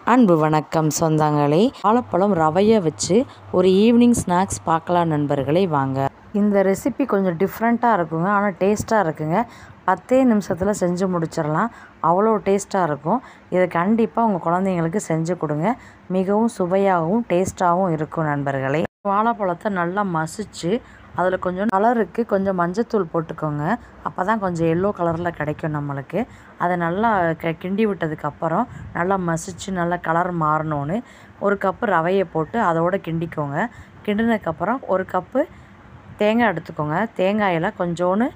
அன்பு வணக்கம் சொந்தங்களே. வாழைப்பழம் ரவையை வச்சு ஒரு ஈவினிங் ஸ்நாக்ஸ் பார்க்கலாம் நண்பர்களே. வாங்க. இந்த ரெசிபி கொஞ்சம் டிஃப்ரெண்ட்டாக இருக்குங்க, ஆனால் டேஸ்ட்டாக இருக்குங்க. 10 நிமிஷத்தில் செஞ்சு முடிச்சிடலாம், அவ்வளோ டேஸ்ட்டாக இருக்கும். இதை கண்டிப்பாக உங்கள் குழந்தைங்களுக்கு செஞ்சு கொடுங்க. மிகவும் சுவையாகவும் டேஸ்ட்டாகவும் இருக்கும் நண்பர்களே. வாழைப்பழத்தை நல்லா மசிச்சு அதில் கொஞ்சம் கலருக்கு கொஞ்சம் மஞ்சத்தூள் போட்டுக்கோங்க. அப்போ தான் கொஞ்சம் எல்லோ கலரில் கிடைக்கும் நம்மளுக்கு. அதை நல்லா கிண்டி விட்டதுக்கப்புறம் நல்லா மசிச்சு நல்லா கலர் மாறணுன்னு ஒரு கப்பு ரவையை போட்டு அதோடு கிண்டிக்கோங்க. கிண்டினதுக்கப்புறம் ஒரு கப்பு தேங்காய் எடுத்துக்கோங்க. தேங்காயில் கொஞ்சோன்னு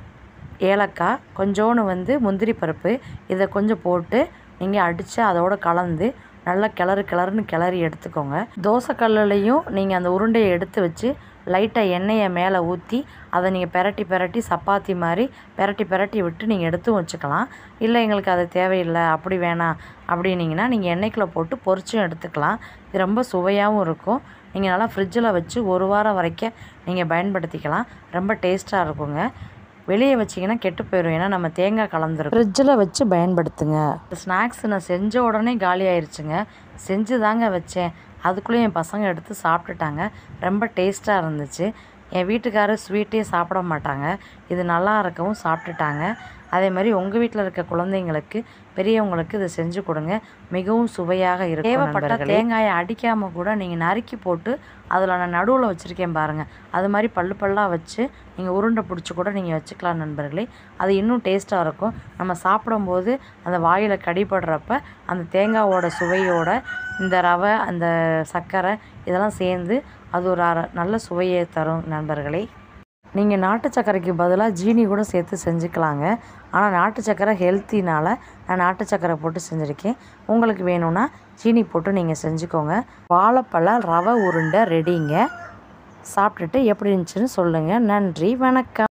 ஏலக்காய், கொஞ்சோன்னு முந்திரி பருப்பு, இதை கொஞ்சம் போட்டு நீங்கள் அடித்து அதோடு கலந்து நல்லா கிளறுன்னு கிளறி எடுத்துக்கோங்க. தோசைக்கல்லையும் நீங்கள் அந்த உருண்டையை எடுத்து வச்சு லைட்டாக எண்ணெயை மேலே ஊற்றி அதை நீங்கள் பெரட்டி சப்பாத்தி மாதிரி பெரட்டி விட்டு நீங்கள் எடுத்தும் வச்சுக்கலாம். இல்லை எங்களுக்கு அது தேவையில்லை, அப்படி வேணாம் அப்படின்னீங்கன்னா நீங்கள் எண்ணெய்க்குள்ளே போட்டு பொரிச்சும் எடுத்துக்கலாம். இது ரொம்ப சுவையாகவும் இருக்கும். நீங்கள் நல்லா ஃப்ரிட்ஜில் வச்சு 1 வாரம் வரைக்கும் நீங்கள் பயன்படுத்திக்கலாம். ரொம்ப டேஸ்ட்டாக இருக்குங்க. வெளியே வச்சிங்கன்னா கெட்டு போயிடும், ஏன்னா நம்ம தேங்காய் கலந்துரும். ஃப்ரிட்ஜில் வச்சு பயன்படுத்துங்க. ஸ்நாக்ஸ் நான் செஞ்ச உடனே காலி ஆயிடுச்சுங்க. செஞ்சு தாங்க வச்சேன், அதுக்குள்ளேயும் என் பசங்க எடுத்து சாப்பிட்டுட்டாங்க. ரொம்ப டேஸ்ட்டாக இருந்துச்சு. என் வீட்டுக்காரர் ஸ்வீட்டே சாப்பிட மாட்டாங்க, இது நல்லா இருக்கவும் சாப்பிட்டுட்டாங்க. அதே மாதிரி உங்கள் வீட்டில் இருக்க குழந்தைங்களுக்கு பெரியவங்களுக்கு இதை செஞ்சு கொடுங்க, மிகவும் சுவையாக இருக்கும். தேவைப்பட்ட தேங்காயை அடிக்காமல் கூட நீங்கள் நறுக்கி போட்டு அதில் நான் நடுவில் வச்சுருக்கேன் பாருங்கள், அது மாதிரி பல்லாக வச்சு நீங்கள் உருண்டை பிடிச்சி கூட நீங்கள் வச்சுக்கலாம் நண்பர்களே. அது இன்னும் டேஸ்ட்டாக இருக்கும். நம்ம சாப்பிடும்போது அந்த வாயில் கடிபடுறப்ப அந்த தேங்காவோட சுவையோட இந்த ரவை, அந்த சர்க்கரை இதெல்லாம் சேர்ந்து அது ஒரு நல்ல சுவையை தரும் நண்பர்களே. நீங்கள் நாட்டு சர்க்கரைக்கு பதிலாக ஜீனி கூட சேர்த்து செஞ்சுக்கலாங்க. ஆனால் நாட்டு சர்க்கரை ஹெல்த்தினால் நான் நாட்டு சர்க்கரை போட்டு செஞ்சுருக்கேன். உங்களுக்கு வேணும்னா ஜீனி போட்டு நீங்கள் செஞ்சுக்கோங்க. வாழைப்பழ ரவை உருண்டை ரெடிங்க. சாப்பிட்டுட்டு எப்படி இருந்துச்சுன்னு சொல்லுங்கள். நன்றி, வணக்கம்.